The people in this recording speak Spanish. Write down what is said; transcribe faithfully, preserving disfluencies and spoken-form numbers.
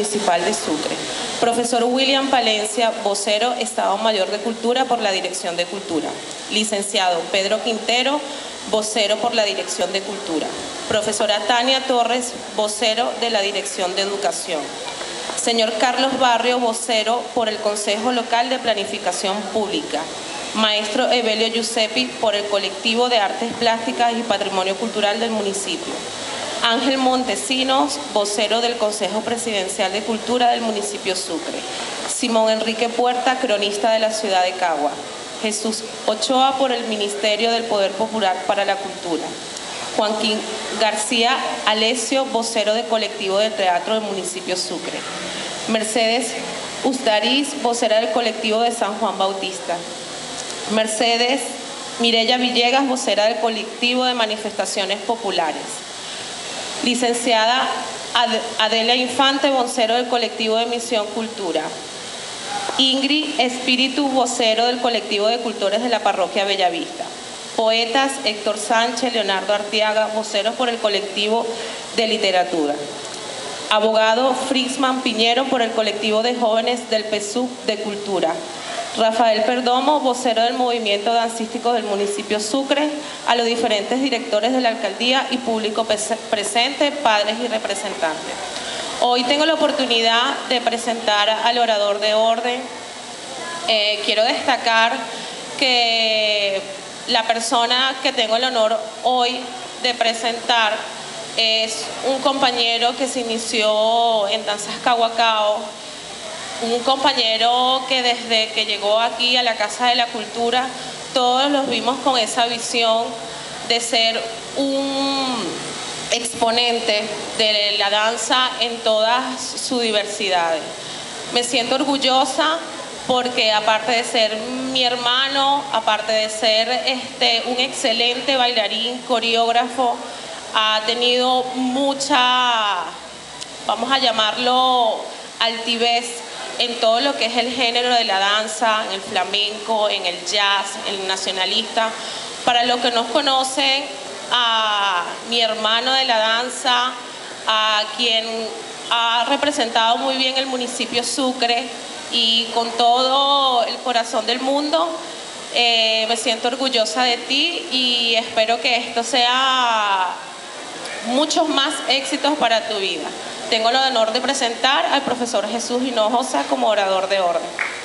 Municipal de Sucre. Profesor William Palencia, vocero Estado Mayor de Cultura por la Dirección de Cultura. Licenciado Pedro Quintero, vocero por la Dirección de Cultura. Profesora Tania Torres, vocero de la Dirección de Educación. Señor Carlos Barrio, vocero por el Consejo Local de Planificación Pública. Maestro Evelio Giuseppi por el Colectivo de Artes Plásticas y Patrimonio Cultural del municipio. Ángel Montesinos, vocero del Consejo Presidencial de Cultura del municipio Sucre. Simón Enrique Puerta, cronista de la ciudad de Cagua. Jesús Ochoa por el Ministerio del Poder Popular para la Cultura. Joaquín García Alesio, vocero del Colectivo de Teatro del municipio Sucre. Mercedes Ustariz, vocera del Colectivo de San Juan Bautista. Mercedes Mireya Villegas, vocera del Colectivo de Manifestaciones Populares. Licenciada Adela Infante, vocero del Colectivo de Misión Cultura. Ingrid Espíritu, vocero del Colectivo de Cultores de la Parroquia Bellavista. Poetas Héctor Sánchez, Leonardo Arteaga, voceros por el Colectivo de Literatura. Abogado Fritzman Piñero por el Colectivo de Jóvenes del P S U C de Cultura. Rafael Perdomo, vocero del Movimiento Dancístico del municipio Sucre, a los diferentes directores de la alcaldía y público presente, padres y representantes. Hoy tengo la oportunidad de presentar al orador de orden. Eh, quiero destacar que la persona que tengo el honor hoy de presentar es un compañero que se inició en Danzas Cahuacao, un compañero que desde que llegó aquí a la Casa de la Cultura, todos los vimos con esa visión de ser un exponente de la danza en todas sus diversidades. Me siento orgullosa porque aparte de ser mi hermano, aparte de ser este, un excelente bailarín, coreógrafo, ha tenido mucha, vamos a llamarlo, altivez en todo lo que es el género de la danza, en el flamenco, en el jazz, en el nacionalista. Para los que no conocen a mi hermano de la danza, a quien ha representado muy bien el municipio Sucre y con todo el corazón del mundo, eh, me siento orgullosa de ti y espero que esto sea muchos más éxitos para tu vida. Tengo el honor de presentar al profesor Jesús Hinojosa como orador de orden.